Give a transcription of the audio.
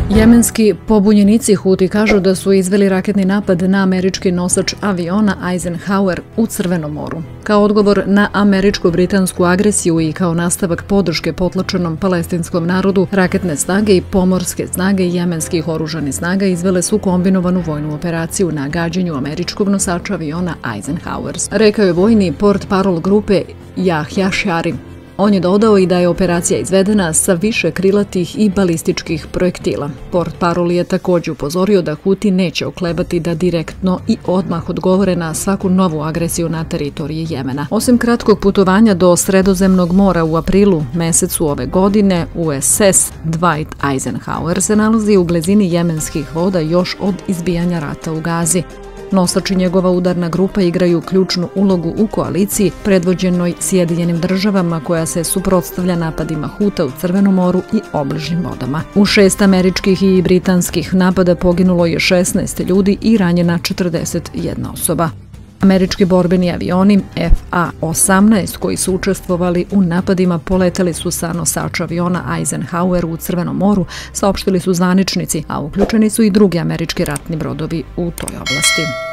Jemenski pobunjenici Huti kažu da su izveli raketni napad na američki nosač aviona Eisenhower u Crvenom moru. Kao odgovor na američko-britansku agresiju i kao nastavak podrške potlačenom palestinskom narodu, raketne snage i pomorske snage jemenskih oružanih snaga izvele su kombinovanu vojnu operaciju na gađanju američkog nosača aviona Eisenhower, rekao je vojni portparol grupe Yahya Shari. On je dodao i da je operacija izvedena sa više krilatih i balističkih projektila. Portparol je također upozorio da Huti neće oklebati da direktno i odmah odgovore na svaku novu agresiju na teritoriji Jemena. Osim kratkog putovanja do Sredozemnog mora u aprilu mesecu ove godine, USS Dwight Eisenhower se nalazi u blizini jemenskih voda još od izbijanja rata u Gazi. Nosač i njegova udarna grupa igraju ključnu ulogu u koaliciji predvođenoj Sjedinjenim državama koja se suprotstavlja napadima Huta u Crvenom moru i obližnjim vodama. U 6 američkih i britanskih napada poginulo je 16 ljudi i ranjena 41 osoba. Američki borbeni avioni FA-18 koji su učestvovali u napadima poleteli su sa nosača aviona Eisenhower u Crvenom moru, saopštili su zvaničnici, a uključeni su i drugi američki ratni brodovi u toj oblasti.